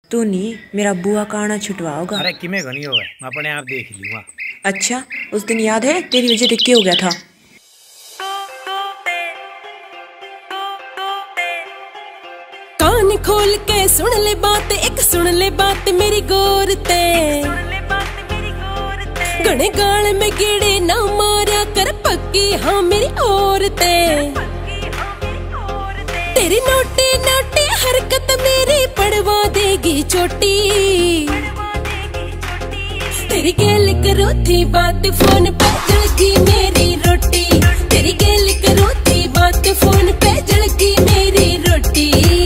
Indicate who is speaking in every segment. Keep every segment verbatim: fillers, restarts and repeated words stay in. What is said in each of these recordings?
Speaker 1: तू नहीं मेरा बुआ काना छुटवाओगा।
Speaker 2: अरे किमें घनी हो मैं अपने आप देख लूंगा।
Speaker 1: अच्छा उस दिन याद है तेरी वजह से क्या हो गया था?
Speaker 3: कान खोल के सुन ले बात, एक सुन ले बात मेरी गौर ते। गणे गाल में कीड़े ना मारा कर पक्की हाँ मेरी औरते। तेरी नोटी नोटी हरकत मेरी पड़वा देगी चोटी। तेरी गेल करो थी बात फोन पे जलगी मेरी रोटी। तेरी गेल करो थी बात फोन पे जलगी मेरी रोटी।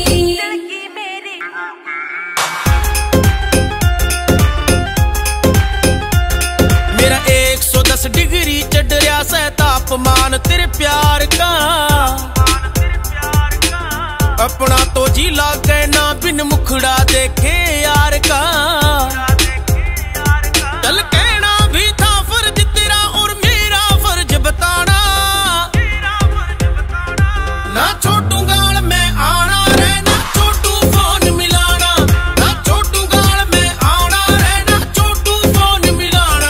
Speaker 4: मेरा एक सौ दस डिग्री चढ़ रहा से तापमान तेरे प्यार का। अपना तो जी लागे ना बिन मुखड़ा देखे यार का। चल कहना भी था फर्ज तेरा और मेरा फर्ज बताना। ना छोटू गाल में आना रे ना छोटू फोन मिलाना। ना छोटू गाल में आना रे ना छोटू फोन मिलाना।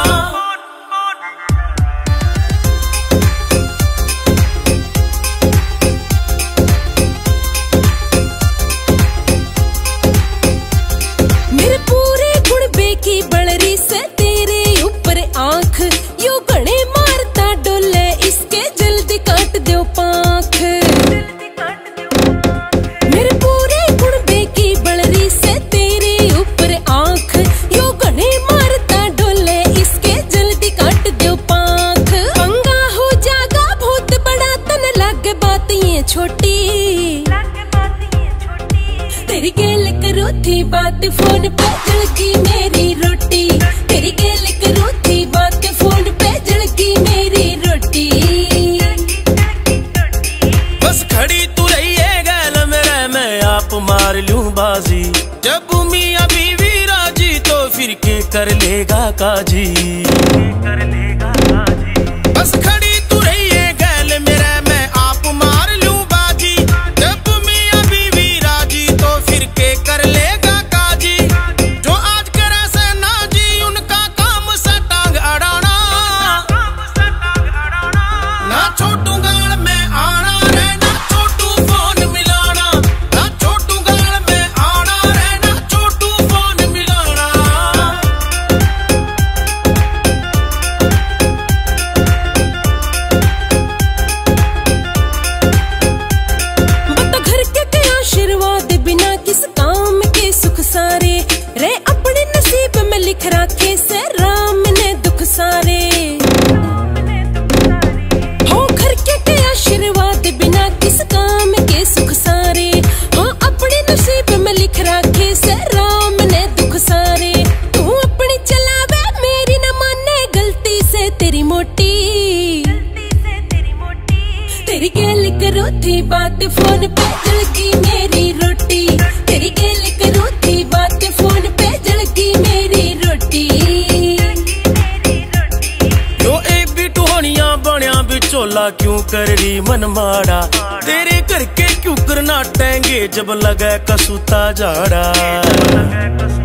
Speaker 3: मेरे पूरे गुण बेकी बलरी से तेरे ऊपर आंख। यू गणे मारता डोले इसके जल्दी काट दो पांख। मेरे पूरे गुण बेकी बलरी से तेरे ऊपर आंख। यू गणे मारता डोले इसके जल्दी काट दो पांख। पंगा हो जागा बहुत बड़ा तन लागे बात ये छोटी। तेरी गेल करो थी बात फोन पे जलगी मेरी रोटी। तेरी गेल करो थी बात फोन पे जलगी मेरी रोटी।
Speaker 4: बस खड़ी तू रही है गैल मेरे मैं आप मार लूं बाजी। जब मियां बीवी राजी तो फिर के कर लेगा काजी। बस खड़ी तू रही है गैल मेरे मैं आप मार लूं बाजी। जब मियां बीवी राजी तो फिर के कर लेगा काजी। जो आज करे से ना जी उनका काम से टांग अड़ाना। ना छोटू गाल में आना रे ना छोटू फोन मिलाना। ना छोटू गाल में आना रे ना छोटू फोन मिलाना।
Speaker 3: बता घर के के आशीर्वाद बिना किस काम के सुख सारे। रे अपने नसीब में लिख रखे से राम ने दुख सारे। हो घर के के आशीर्वाद बिना किस काम के सुख सारे। हाँ अपने नसीब में लिख रखे से राम ने दुख सारे। तू अपनी चलावे मेरी न माने गलती से तेरी मोटी। तेरी गेल करो थी बात फोन पे जलगी मेरी रोटी। तेरी गेल करो थी बात फोन पे जलगी मेरी रोटी।
Speaker 4: जो एक भी टोहनिया बनया बिचोला क्यों कर रही मन माड़ा। तेरे करके क्यों करना टेंगे जब लगे कसूता जाड़ा।